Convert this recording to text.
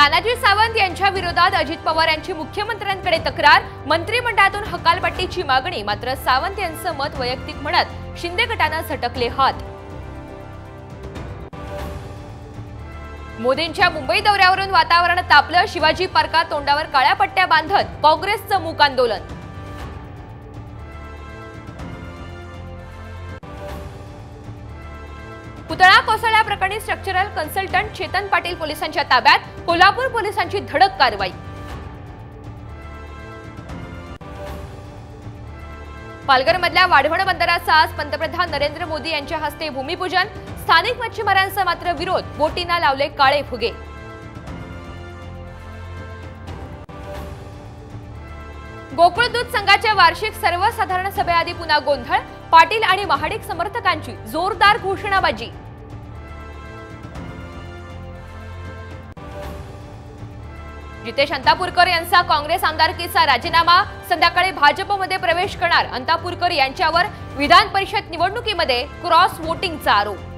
तानाजी सावंत यांच्या विरोधात अजित पवार यांची मुख्यमंत्र्यांकडे तक्रार, मंत्रिमंडळातून हकालपट्टीची मागणी। मात्र सावंत यांचं मत वैयक्तिक म्हणत शिंदे गटानं झटकले हात। मोदींच्या मुंबई दौऱ्यावरून वातावरण तापलं, शिवाजी पार्कात तोंडावर काळ्या पट्ट्या बांधत काँग्रेसचं मूक आंदोलन। पुतळा कोसळल्याप्रकरणी स्ट्रक्चरल कन्सल्टंट चेतन पाटील पोलिसांच्या ताब्यात, कोल्हापूर पोलिसांची धडक कारवाई। पालघरमधल्या वाढवण बंदराचं आज पंतप्रधान नरेंद्र मोदी यांच्या हस्ते भूमिपूजन, स्थानिक मच्छीमारांचा मात्र विरोध, बोटींना लावले काळे फुगे। गोकुळ दूध संघाच्या वार्षिक सर्वसाधारण सभेआधी पुन्हा गोंधळ, पाटील आणि महाडिक समर्थकांची जोरदार घोषणाबाजी। जितेश अंतापूरकर यांचा काँग्रेस आमदारकीचा राजीनामा, संध्याकाळी भाजपमध्ये प्रवेश करणार अंतापूरकर यांच्यावर विधान परिषद निवडणुकीमध्ये क्रॉस वोटिंगचा आरोप।